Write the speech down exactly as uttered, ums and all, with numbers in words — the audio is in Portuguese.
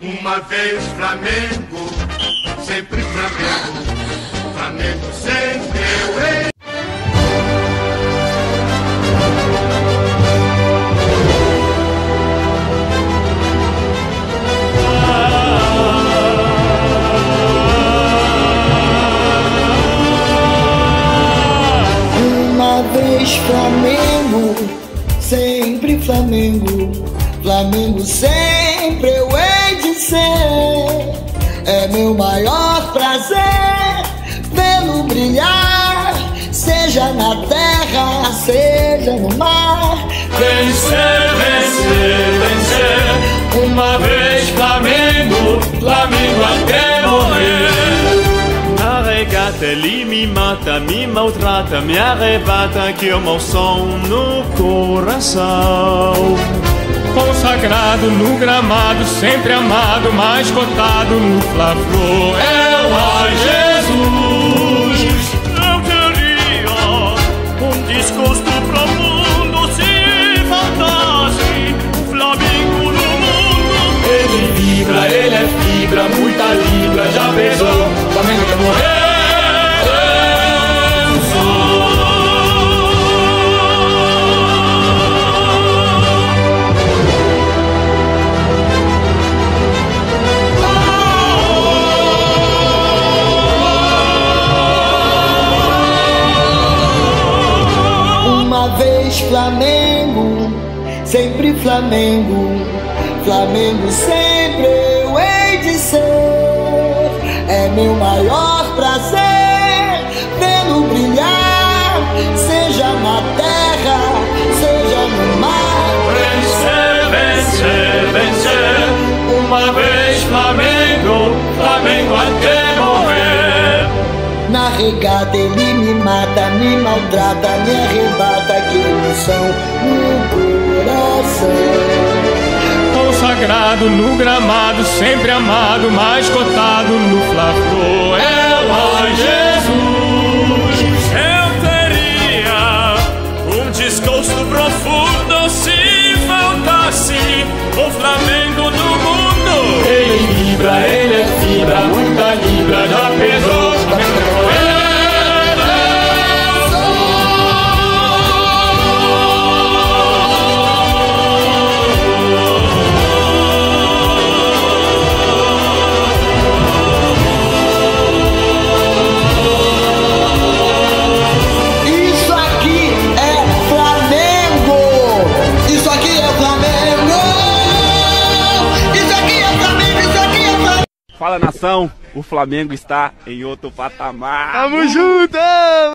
Uma vez Flamengo, sempre Flamengo, Flamengo sempre eu errei. Uma vez Flamengo, sempre Flamengo, Flamengo sempre eu hei de ser. É meu maior prazer vê-lo brilhar, seja na terra, seja no mar. Vencer, vencer, vencer. Uma vez Flamengo, Flamengo até morrer. Na regata ele me mata, me maltrata, me arrebata, que eu mal som no coração. Consagrado no gramado, sempre amado, mais cotado no Fla-Flu, é o ai Jesus. Eu teria um desgosto profundo se faltasse o Flamengo no mundo. Ele vibra, ele é fibra, muita libra, já pesou, o Flamengo quer morrer. Uma vez Flamengo, sempre Flamengo, Flamengo sempre eu hei de ser. É meu maior prazer vê-lo brilhar, seja na terra, seja no mar. Vencer, vencer, vencer. Uma vez Flamengo, Flamengo até morrer. Na regata ele me mata, me maltrata, me arrebata, que emoção no coração. Consagrado no gramado, sempre amado, mais cotado no Fla-Flu, é o ai Jesus. Eu teria um desgosto profundo se faltasse o Flamengo no mundo. Ele vibra, ele é fibra, muita libra, já pesou. Fala nação, o Flamengo está em outro patamar. Tamo junto!